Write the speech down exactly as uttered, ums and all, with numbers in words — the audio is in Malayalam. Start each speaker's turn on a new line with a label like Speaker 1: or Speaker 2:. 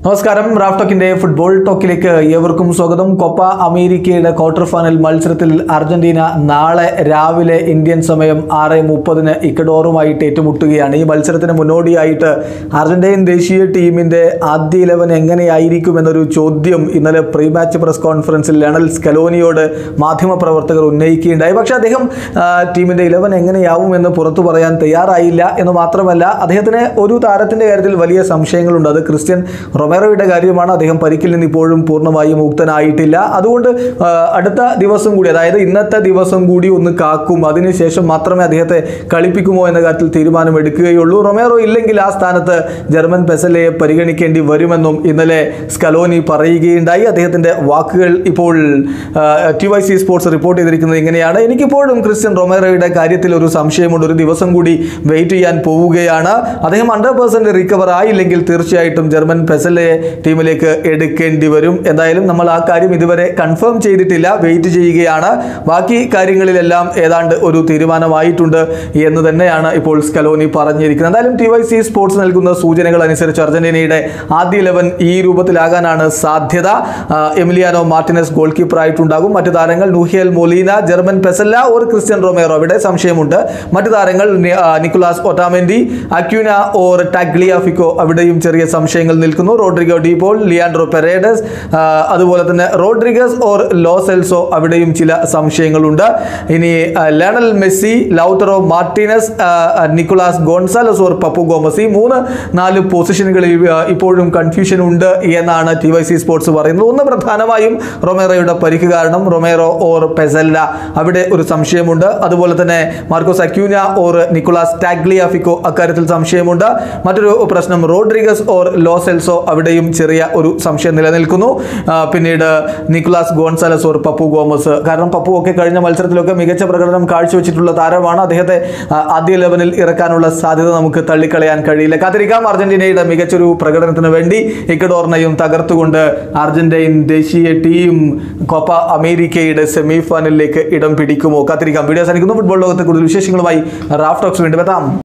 Speaker 1: നമസ്കാരം. റാഫ് ടോക്കിന്റെ ഫുട്ബോൾ ടോക്കിലേക്ക് ഏവർക്കും സ്വാഗതം. കോപ്പ അമേരിക്കയുടെ ക്വാർട്ടർ ഫൈനൽ മത്സരത്തിൽ അർജന്റീന നാളെ രാവിലെ ഇന്ത്യൻ സമയം ആറ് മുപ്പതിന് ഇക്വഡോറുമായിട്ട് ഏറ്റുമുട്ടുകയാണ്. ഈ മത്സരത്തിന് മുന്നോടിയായിട്ട് അർജന്റീൻ ദേശീയ ടീമിന്റെ ആദ്യ ഇലവൻ എങ്ങനെയായിരിക്കും എന്നൊരു ചോദ്യം ഇന്നലെ പ്രീ മാച്ച് പ്രസ് കോൺഫറൻസിൽ ലയണൽ സ്കലോനിയോട് മാധ്യമപ്രവർത്തകർ ഉന്നയിക്കുകയുണ്ടായി. പക്ഷേ അദ്ദേഹം ടീമിന്റെ ഇലവൻ എങ്ങനെയാവുമെന്ന് പുറത്തു പറയാൻ തയ്യാറായില്ല എന്ന് മാത്രമല്ല, അദ്ദേഹത്തിന് ഒരു താരത്തിന്റെ കാര്യത്തിൽ വലിയ സംശയങ്ങളുണ്ട്. അത് ക്രിസ്ത്യൻ റൊമേറോയുടെ കാര്യമാണ്. അദ്ദേഹം പരിക്കിൽ നിന്ന് ഇപ്പോഴും പൂർണ്ണമായും മുക്തനായിട്ടില്ല. അതുകൊണ്ട് അടുത്ത ദിവസം കൂടി, അതായത് ഇന്നത്തെ ദിവസം കൂടി ഒന്ന് കാക്കും, അതിനുശേഷം മാത്രമേ അദ്ദേഹത്തെ കളിപ്പിക്കുമോ എന്ന കാര്യത്തിൽ തീരുമാനമെടുക്കുകയുള്ളൂ. റൊമേറോ ഇല്ലെങ്കിൽ ആ സ്ഥാനത്ത് ജർമ്മൻ പെസലയെ പരിഗണിക്കേണ്ടി വരുമെന്നും ഇന്നലെ സ്കലോനി പറയുകയുണ്ടായി. അദ്ദേഹത്തിന്റെ വാക്കുകൾ ഇപ്പോൾ T Y C sports report ചെയ്തിരിക്കുന്നത് ഇങ്ങനെയാണ്: എനിക്കിപ്പോഴും ക്രിസ്ത്യൻ റൊമേറോയുടെ കാര്യത്തിൽ ഒരു സംശയമുണ്ട്. ഒരു ദിവസം കൂടി വെയിറ്റ് ചെയ്യാൻ പോവുകയാണ്. അദ്ദേഹം ഹൺഡ്രഡ് പെർസെന്റ് റിക്കവർ ആയില്ലെങ്കിൽ തീർച്ചയായിട്ടും ജർമ്മൻ പെസലയെ ടീമിലേക്ക് എടുക്കേണ്ടി വരും. എന്തായാലും നമ്മൾ ആ കാര്യം ഇതുവരെ കൺഫേം ചെയ്തിട്ടില്ല, വെയിറ്റ് ചെയ്യുകയാണ്. ബാക്കി കാര്യങ്ങളിലെല്ലാം ഏതാണ്ട് ഒരു തീരുമാനമായിട്ടുണ്ട് എന്ന് തന്നെയാണ് ഇപ്പോൾ സ്കലോനി പറഞ്ഞിരിക്കുന്നത്. എന്തായാലും ടി വൈ സി സ്പോർട്സ് നൽകുന്ന സൂചനകൾ അനുസരിച്ച് അർജന്റീനയുടെ ആദ്യ ഇലവൻ ഈ രൂപത്തിലാകാനാണ് സാധ്യത. എമിലിയാനോ മാർട്ടിനസ് ഗോൾ കീപ്പറായിട്ടുണ്ടാകും. മറ്റു താരങ്ങൾ Nahuel Molina, German Pezzella or Cristian Romero, അവിടെ സംശയമുണ്ട്. മറ്റു താരങ്ങൾ Nicolas Otamendi, Acuna or Tagliafico, അവിടെയും ചെറിയ സംശയങ്ങൾ നിൽക്കുന്നു. റോഡ്രിഗോ ഡിപോൾ, ലിയാൻഡ്രോ പെരേഡസ്, അതുപോലെ തന്നെ റോഡ്രിഗസ് ഓർ ലോ സെൽസോ, അവിടെയും ചില സംശയങ്ങളുണ്ട്. ഇനി Lionel Messi, Lautaro Martinez, Nicolas Gonzalez or Papu Gomez, ഈ മൂന്ന് നാല് പൊസിഷനുകളിൽ ഇപ്പോഴും കൺഫ്യൂഷൻ ഉണ്ട് എന്നാണ് ടി വൈ സി സ്പോർട്സ് പറയുന്നത്. ഒന്ന് പ്രധാനമായും റൊമേറോയുടെ പരിക്ക് കാരണം റൊമേറോ ഓർ പെസല്ല, അവിടെ ഒരു സംശയമുണ്ട്. അതുപോലെ തന്നെ Marcos Acuna or Nicolas Tagliafico, അക്കാര്യത്തിൽ സംശയമുണ്ട്. മറ്റൊരു പ്രശ്നം റോഡ്രിഗസ് ഓർ ലോ സെൽസോ, അവിടെയും ചെറിയ ഒരു സംശയം നിലനിൽക്കുന്നു. പിന്നീട് Nicolas Gonzalez or Papu Gomez, കാരണം പപ്പു ഒക്കെ കഴിഞ്ഞ മത്സരത്തിലൊക്കെ മികച്ച പ്രകടനം കാഴ്ചവെച്ചിട്ടുള്ള താരമാണ്. അദ്ദേഹത്തെ ആദ്യ ലെവലിൽ ഇറക്കാനുള്ള സാധ്യത നമുക്ക് തള്ളിക്കളയാൻ കഴിയില്ല. കാത്തിരിക്കാം. അർജന്റീനയുടെ മികച്ചൊരു പ്രകടനത്തിന് വേണ്ടി ഇക്വഡോറിനെയും തകർത്തുകൊണ്ട് അർജന്റീൻ ദേശീയ ടീം കോപ്പ അമേരിക്കയുടെ സെമി ഫൈനലിലേക്ക് ഇടം പിടിക്കുമോ? കാത്തിരിക്കാം. വീഡിയോ സാധിക്കുന്നു. ഫുട്ബോൾ ലോകത്തെ കൂടുതൽ വിശേഷങ്ങളുമായി റാഫ് ടോക്സ് വീണ്ടും എത്താം.